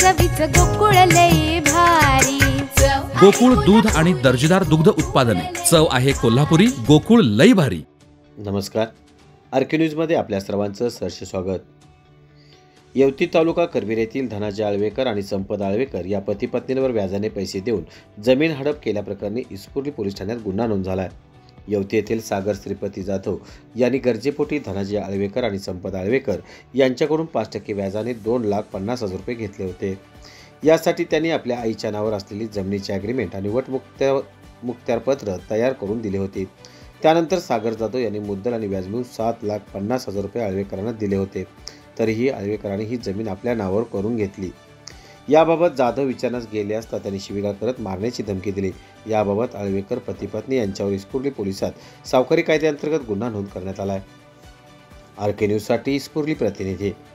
चवीच गोकुळ लई भारी। गोकुळ दूध आणि दर्जेदार दुग्ध उत्पादने, चव आहे कोल्हापुरी, गोकुळ लई भारी। नमस्कार, आरके न्यूजमध्ये आपल्या सर्वांचं सहर्ष स्वागत। येवती तालुका करवीर येथील धनाजी आळवेकर आणि संपत आळवेकर या पती पत्नींवर व्याजाने पैसे देऊन जमीन हडप केल्याप्रकरणी इस्कुर्ली पोलीस ठाण्यात गुन्हा नोंद झाला आहे। येवती येथील सागर श्रीपती जाधव यांनी गरजेपोटी धनाजी आळवेकर आणि संपत आळवेकर यांच्याकडून 5% व्याजाने 2,50,000 रुपये घेतले होते। यासाठी त्यांनी आपल्या आईच्या नावावर असलेली जमिनीचे ॲग्रीमेंट आणि वटमुक्त्यारपत्र तयार करून दिले होते। त्यानंतर सागर जाधव यांनी मुद्दल आणि व्याज मिळून 7,50,000 रुपये आळवेकरांना दिले होते। तरीही आळवेकरांनी ही जमीन आपल्या नावावर करून घेतली। याबाबत जाधव विचारण्यास गेले असता त्यांनी शिवीगाळ करत मारण्याची धमकी दिली। याबाबत आळवेकर पती पत्नी यांच्यावर इस्कुर्ली पोलिसात सावकारी कायद्याअंतर्गत गुन्हा नोंद करण्यात आला आहे। आरके न्यूजसाठी इस्कुर्ली प्रतिनिधी